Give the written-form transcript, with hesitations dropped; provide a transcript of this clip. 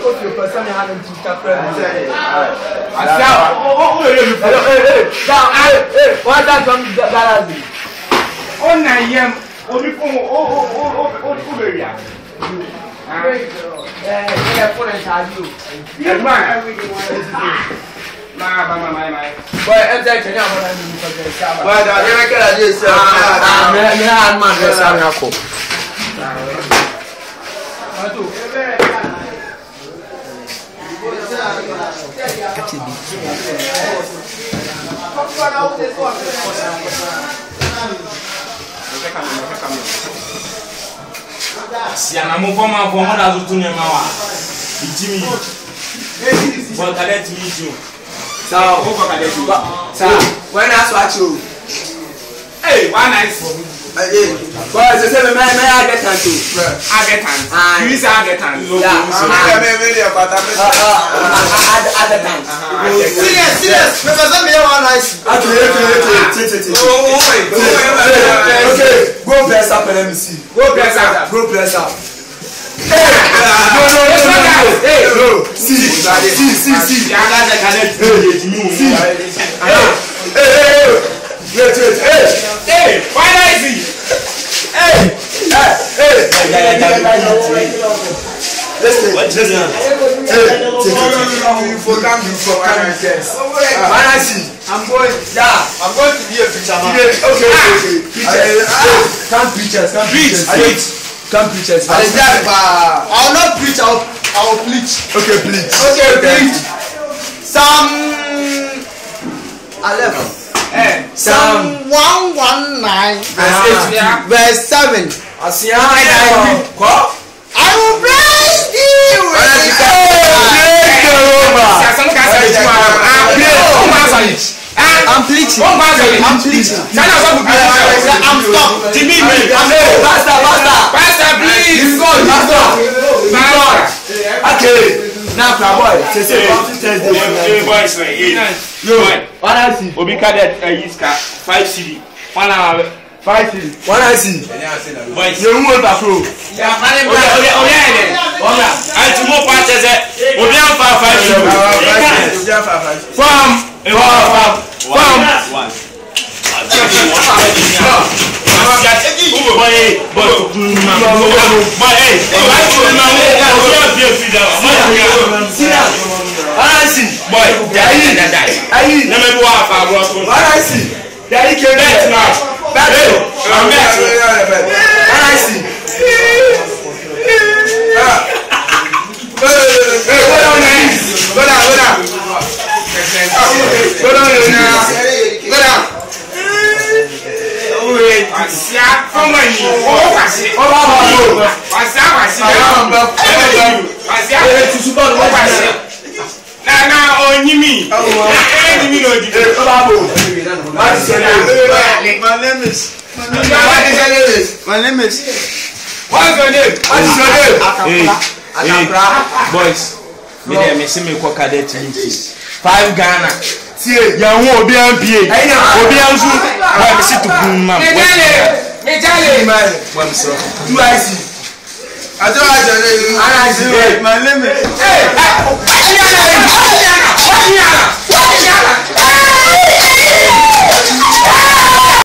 put your person hand into captain. What's that from Galaxy? Oh, I am. Only for si ana mo foma fo mo da zo tunu ma wa itimi bo ka let me you so o ko ka let you so when I swatch you hey one nice boy say me I get time to you say I get time yeah serious because me one nice okay go press up and let me see go press up no see hey why not see listen you for come from I'm going to be a preacher man okay come preachers I'll not preach I'll preach okay preach Psalm 11 Psalm 119 verse 7 I will praise thee I'm preaching. I'm stuck. Jimmy, Pastor, please. Okay. Now, boy, what I see? Obi Cadet, Iska, 5 CD. 1 hour. 5 CD. What I see? Boys, you won't back row. I tomorrow parties. Obi am 5 from. My name is. What's your name? Hey, boys. Me see me kwa cadet meeting. 5 Ghana. Tie. Ya wo obi ampie. Obi anzu. Wa me sit to mam. Me jale. Wa me so. Do I see? I don't know. My name is. Hey.